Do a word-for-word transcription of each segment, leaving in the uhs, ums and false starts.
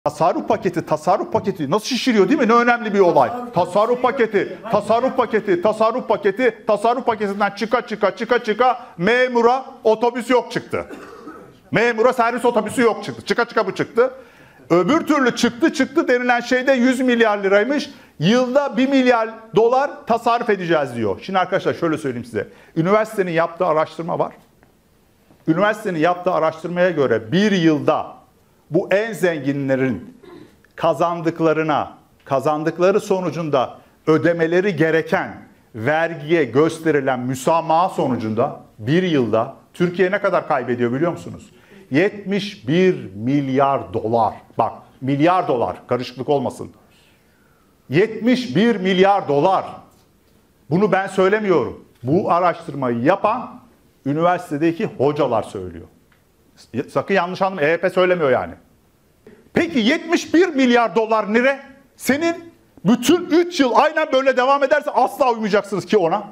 Tasarruf paketi, tasarruf paketi nasıl şişiriyor değil mi? Ne önemli bir olay. Tasarruf paketi, tasarruf paketi, tasarruf paketi, tasarruf paketinden çıka çıka çıka çıka memura otobüs yok çıktı. Memura servis otobüsü yok çıktı. Çıka çıka bu çıktı. Öbür türlü çıktı çıktı denilen şeyde yüz milyar liraymış. Yılda bir milyar dolar tasarruf edeceğiz diyor. Şimdi arkadaşlar şöyle söyleyeyim size. Üniversitenin yaptığı araştırma var. Üniversitenin yaptığı araştırmaya göre bir yılda bu en zenginlerin kazandıklarına, kazandıkları sonucunda ödemeleri gereken vergiye gösterilen müsamaha sonucunda bir yılda Türkiye ne kadar kaybediyor biliyor musunuz? yetmiş bir milyar dolar. Bak, milyar dolar, karışıklık olmasın. yetmiş bir milyar dolar. Bunu ben söylemiyorum. Bu araştırmayı yapan üniversitedeki hocalar söylüyor. Sakın yanlış anlama, E Y P söylemiyor yani. Peki yetmiş bir milyar dolar nere? Senin bütün üç yıl aynen böyle devam ederse asla uymayacaksınız ki ona.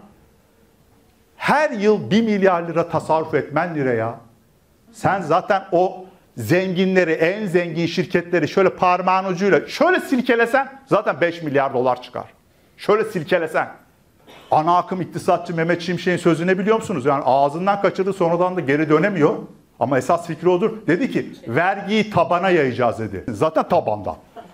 Her yıl bir milyar lira tasarruf etmen lira ya. Sen zaten o zenginleri, en zengin şirketleri şöyle parmağın ucuyla şöyle silkelesen zaten beş milyar dolar çıkar. Şöyle silkelesen. Ana akım iktisatçı Mehmet Şimşek'in sözü ne biliyor musunuz? Yani ağzından kaçırdı, sonradan da geri dönemiyor. Ama esas fikri odur. Dedi ki vergiyi tabana yayacağız dedi. Zaten tabanda.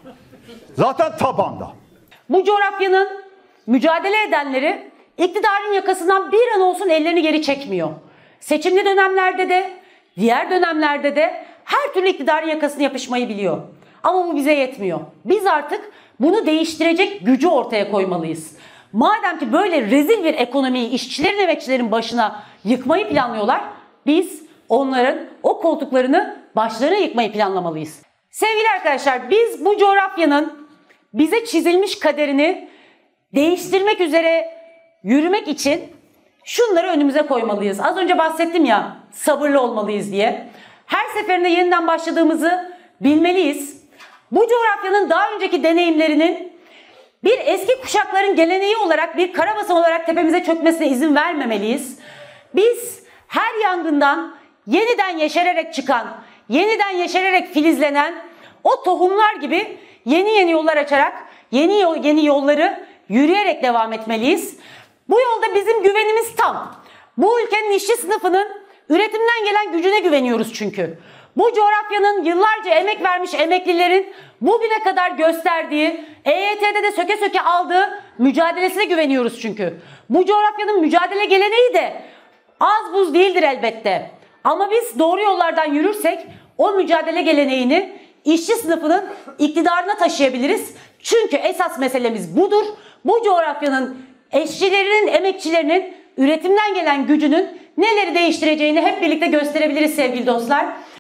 Zaten tabanda. Bu coğrafyanın mücadele edenleri iktidarın yakasından bir an olsun ellerini geri çekmiyor. Seçimli dönemlerde de, diğer dönemlerde de her türlü iktidarın yakasını yapışmayı biliyor. Ama bu bize yetmiyor. Biz artık bunu değiştirecek gücü ortaya koymalıyız. Madem ki böyle rezil bir ekonomiyi işçilerin, emekçilerin başına yıkmayı planlıyorlar, biz onların o koltuklarını başlarına yıkmayı planlamalıyız. Sevgili arkadaşlar, biz bu coğrafyanın bize çizilmiş kaderini değiştirmek üzere yürümek için şunları önümüze koymalıyız. Az önce bahsettim ya, sabırlı olmalıyız diye. Her seferinde yeniden başladığımızı bilmeliyiz. Bu coğrafyanın daha önceki deneyimlerinin bir eski kuşakların geleneği olarak, bir karabasan olarak tepemize çökmesine izin vermemeliyiz. Biz her yangından yeniden yeşererek çıkan, yeniden yeşererek filizlenen o tohumlar gibi yeni yeni yollar açarak, yeni yeni yolları yürüyerek devam etmeliyiz. Bu yolda bizim güvenimiz tam. Bu ülkenin işçi sınıfının üretimden gelen gücüne güveniyoruz çünkü. Bu coğrafyanın yıllarca emek vermiş emeklilerin bugüne kadar gösterdiği, E Y T'de de söke söke aldığı mücadelesine güveniyoruz çünkü. Bu coğrafyanın mücadele geleneği de az buz değildir elbette. Ama biz doğru yollardan yürürsek o mücadele geleneğini işçi sınıfının iktidarına taşıyabiliriz. Çünkü esas meselemiz budur. Bu coğrafyanın işçilerinin, emekçilerinin üretimden gelen gücünün neleri değiştireceğini hep birlikte gösterebiliriz sevgili dostlar.